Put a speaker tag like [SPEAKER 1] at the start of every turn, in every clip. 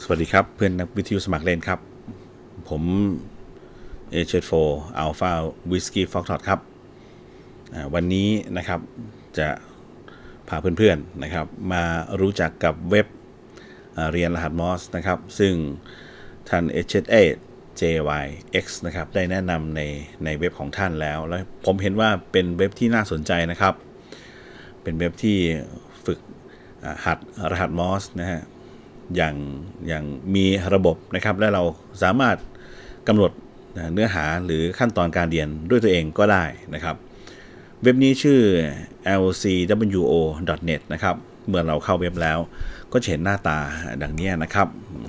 [SPEAKER 1] วัสดีครับเพื่อนนักวิทยุสมัครเล่นครับผมH4 Alpha Whiskey Foxtrot ครับวันนี้นะครับจะพาเพื่อนๆนะครับมารู้จักกับเว็บเรียนรหัสมอสนะครับซึ่งท่าน H8 JYX นะครับได้แนะนำในเว็บของท่านแล้วผมเห็นว่าเป็นเว็บที่น่าสนใจนะครับเป็นเว็บที่ฝึกหัดรหัสมอสนะฮะอย่างมีระบบนะครับและเราสามารถกำหนดเนื้อหาหรือขั้นตอนการเรียนด้วยตัวเองก็ได้นะครับเว็บนี้ชื่อ lcwo.net นะครับเมื่อเราเข้าเว็บแล้วก็จะเห็นหน้าตาดังนี้นะครับ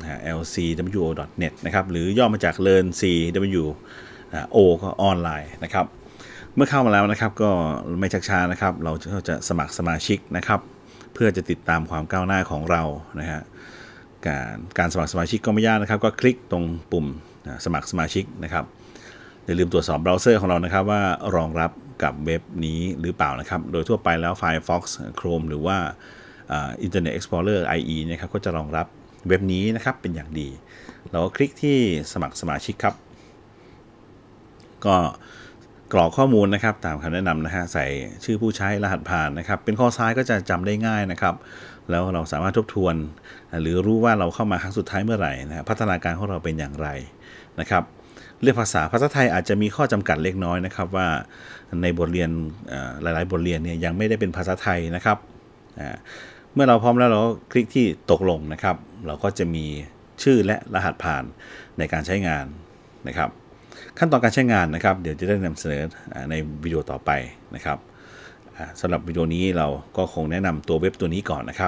[SPEAKER 1] lcwo.net นะครับหรือย่อมาจาก learn cw o ก็ออนไลน์นะครับเมื่อเข้ามาแล้วนะครับก็ไม่ชักช้านะครับเราจะสมัครสมาชิกนะครับเพื่อจะติดตามความก้าวหน้าของเรานะฮะการสมัครสมาชิกก็ไม่ยากนะครับก็คลิกตรงปุ่มสมัครสมาชิกนะครับอย่าลืมตรวจสอบเบราว์เซอร์ของเรานะครับว่ารองรับกับเว็บนี้หรือเปล่านะครับโดยทั่วไปแล้ว Firefox Chrome หรือว่าInternet Explorer IE นะครับก็จะรองรับเว็บนี้นะครับเป็นอย่างดีเราก็คลิกที่สมัครสมาชิกครับก็กรอกข้อมูลนะครับตามคำแนะนำนะฮะใส่ชื่อผู้ใช้รหัสผ่านนะครับเป็นข้อซ้ายก็จะจำได้ง่ายนะครับแล้วเราสามารถทบทวนหรือรู้ว่าเราเข้ามาครั้งสุดท้ายเมื่อไหร่นะพัฒนาการของเราเป็นอย่างไรนะครับเรื่องภาษาไทยอาจจะมีข้อจำกัดเล็กน้อยนะครับว่าในบทเรียนหลายๆบทเรียนเนี่ยยังไม่ได้เป็นภาษาไทยนะครับเมื่อเราพร้อมแล้วเราคลิกที่ตกลงนะครับเราก็จะมีชื่อและรหัสผ่านในการใช้งานนะครับขั้นตอนการใช้งานนะครับเดี๋ยวจะได้นำเสนอในวิดีโอต่อไปนะครับสำหรับวิดีโอนี้เราก็คงแนะนำตัวเว็บตัวนี้ก่อนนะครับ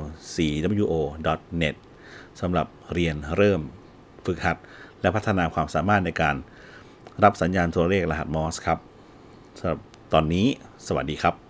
[SPEAKER 1] lcwo.net สำหรับเรียนเริ่มฝึกหัดและพัฒนาความสามารถในการรับสัญญาณโทรเลขรหัสมอสครับสำหรับตอนนี้สวัสดีครับ